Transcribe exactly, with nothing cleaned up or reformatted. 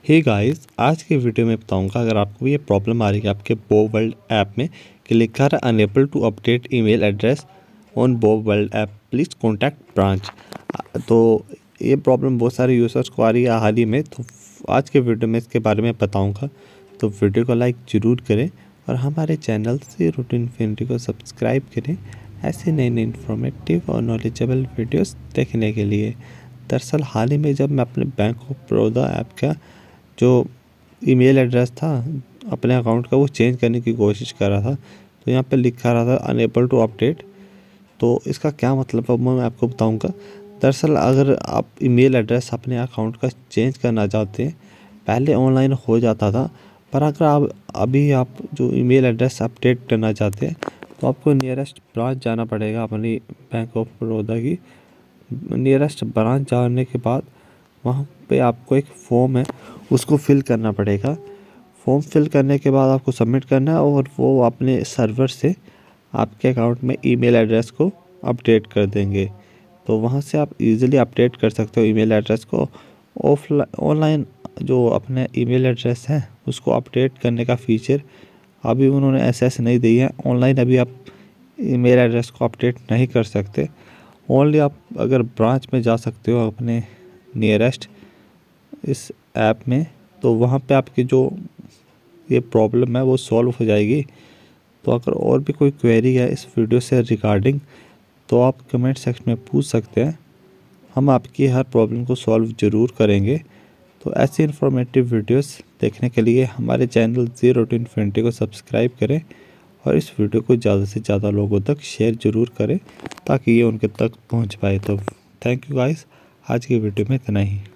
Hey guys, आज के video में बताऊंगा अगर आपको ये प्रॉब्लम आ रही है आपके बो वर्ल्ड ऐप में कि लिखा है unable to update email address on bob world app, please contact branch. तो ये प्रॉब्लम बहुत सारे यूज़र्स को आ रही है हाल ही में, तो आज के वीडियो में इसके बारे में बताऊंगा। तो वीडियो को लाइक ज़रूर करें और हमारे चैनल ज़ीरो टू इन्फिनिटी को सब्सक्राइब करें ऐसे नए नए इन्फॉर्मेटिव और नॉलेजेबल वीडियोस देखने के लिए। दरअसल हाल ही में जब मैं अपने बैंक ऑफ बड़ौदा ऐप का जो ईमेल एड्रेस था अपने अकाउंट का वो चेंज करने की कोशिश कर रहा था, तो यहाँ पे लिखा रहा था अनएबल टू अपडेट। तो इसका क्या मतलब है मैं आपको बताऊंगा। दरअसल अगर आप ईमेल एड्रेस अपने अकाउंट का चेंज करना चाहते हैं, पहले ऑनलाइन हो जाता था, पर अगर आप अभी आप जो ईमेल एड्रेस अपडेट करना चाहते हैं तो आपको नियरेस्ट ब्रांच जाना पड़ेगा। अपनी बैंक ऑफ बड़ौदा की नियरेस्ट ब्रांच जाने के बाद वहाँ पे आपको एक फॉर्म है उसको फिल करना पड़ेगा। फॉर्म फिल करने के बाद आपको सबमिट करना है और वो अपने सर्वर से आपके अकाउंट में ईमेल एड्रेस को अपडेट कर देंगे। तो वहाँ से आप इजीली अपडेट कर सकते हो ईमेल एड्रेस को। ऑफलाइन ऑनलाइन जो अपने ईमेल एड्रेस है उसको अपडेट करने का फीचर अभी उन्होंने ऐसे ऐसे नहीं दी है। ऑनलाइन अभी आप ईमेल एड्रेस को अपडेट नहीं कर सकते। ओनली आप अगर ब्रांच में जा सकते हो अपने नियरेस्ट इस ऐप में, तो वहाँ पे आपकी जो ये प्रॉब्लम है वो सॉल्व हो जाएगी। तो अगर और भी कोई क्वेरी है इस वीडियो से रिगार्डिंग तो आप कमेंट सेक्शन में पूछ सकते हैं, हम आपकी हर प्रॉब्लम को सॉल्व ज़रूर करेंगे। तो ऐसी इन्फॉर्मेटिव वीडियोस देखने के लिए हमारे चैनल ज़ीरो टू इन्फिनिटी को सब्सक्राइब करें और इस वीडियो को ज़्यादा से ज़्यादा लोगों तक शेयर ज़रूर करें ताकि ये उनके तक पहुंच पाए। तो थैंक यू गाइस, आज की वीडियो में इतना ही।